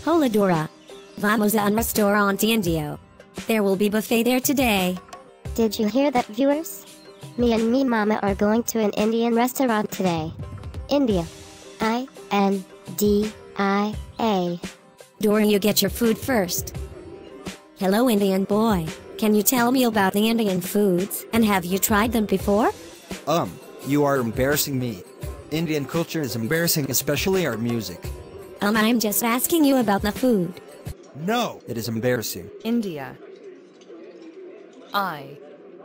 Hola Dora. Vamos a un restaurante indio. There will be buffet there today. Did you hear that, viewers? Me and me mama are going to an Indian restaurant today. India. I-N-D-I-A. Dora, you get your food first. Hello Indian boy. Can you tell me about the Indian foods, and have you tried them before? You are embarrassing me. Indian culture is embarrassing, especially our music. I'm just asking you about the food. No, it is embarrassing. India. I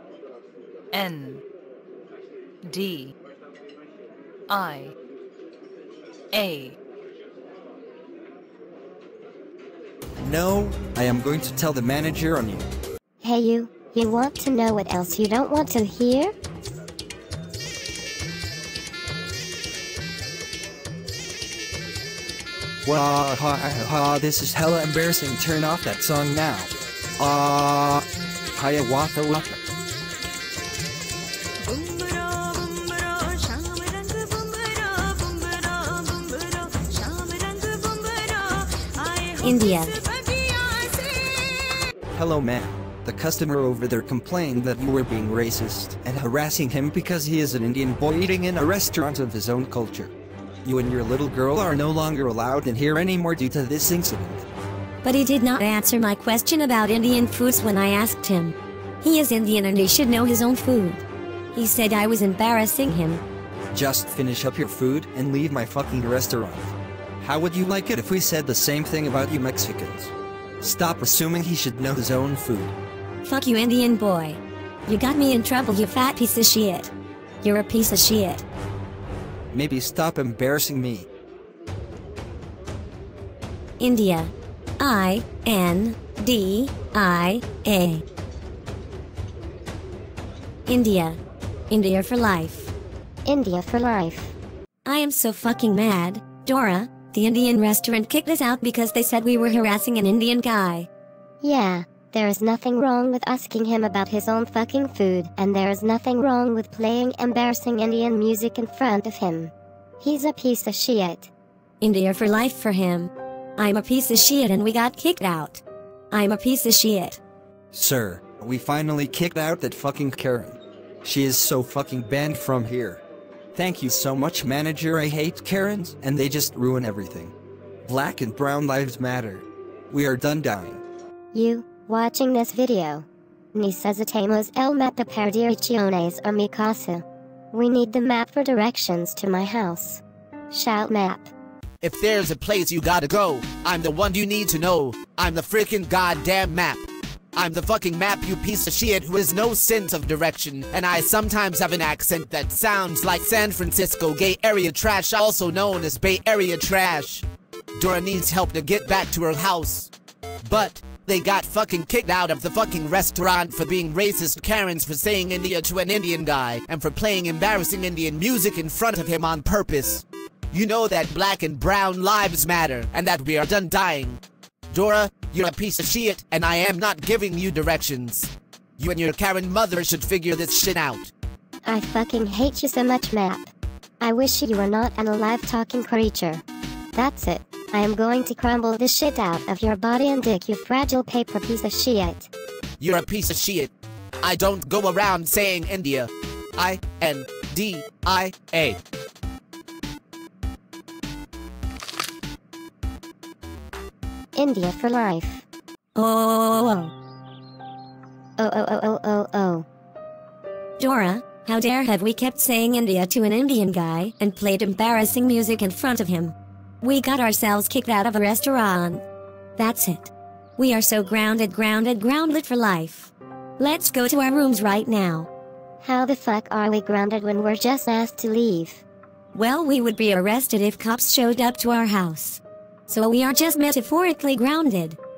N D I A. No, I am going to tell the manager on you. Hey you want to know what else you don't want to hear? This is hella embarrassing. Turn off that song now. Hiya waka waka. India. Hello ma'am. The customer over there complained that you were being racist and harassing him because he is an Indian boy eating in a restaurant of his own culture. You and your little girl are no longer allowed in here anymore due to this incident. But he did not answer my question about Indian foods when I asked him. He is Indian and he should know his own food. He said I was embarrassing him. Just finish up your food and leave my fucking restaurant. How would you like it if we said the same thing about you Mexicans? Stop assuming he should know his own food. Fuck you Indian boy. You got me in trouble, you fat piece of shit. You're a piece of shit. Maybe stop embarrassing me. India. I-N-D-I-A. India. India for life. India for life. I am so fucking mad, Dora. The Indian restaurant kicked us out because they said we were harassing an Indian guy. Yeah, there is nothing wrong with asking him about his own fucking food, and there is nothing wrong with playing embarrassing Indian music in front of him. He's a piece of shit. India for life for him. I'm a piece of shit and we got kicked out. I'm a piece of shit. Sir, we finally kicked out that fucking Karen. She is so fucking banned from here. Thank you so much, manager. I hate Karens, and they just ruin everything. Black and brown lives matter. We are done dying. You, watching this video. Necesitamos el mapa para direcciones a mi casa. We need the map for directions to my house. Shout map. If there's a place you gotta go, I'm the one you need to know. I'm the freaking goddamn map. I'm the fucking map, you piece of shit who has no sense of direction, and I sometimes have an accent that sounds like San Francisco gay area trash, also known as Bay Area trash. Dora needs help to get back to her house. But they got fucking kicked out of the fucking restaurant for being racist Karens, for saying India to an Indian guy, and for playing embarrassing Indian music in front of him on purpose. You know that black and brown lives matter, and that we are done dying. Dora, you're a piece of shit, and I am not giving you directions. You and your Karen mother should figure this shit out. I fucking hate you so much, map. I wish you were not an alive talking creature. That's it. I am going to crumble the shit out of your body and dick, you fragile paper piece of shit. You're a piece of shit. I don't go around saying India. I-N-D-I-A. India for life. Oh. Oh. Dora, how dare have we kept saying India to an Indian guy and played embarrassing music in front of him? We got ourselves kicked out of a restaurant. That's it. We are so grounded for life. Let's go to our rooms right now. How the fuck are we grounded when we're just asked to leave? Well, we would be arrested if cops showed up to our house. So we are just metaphorically grounded.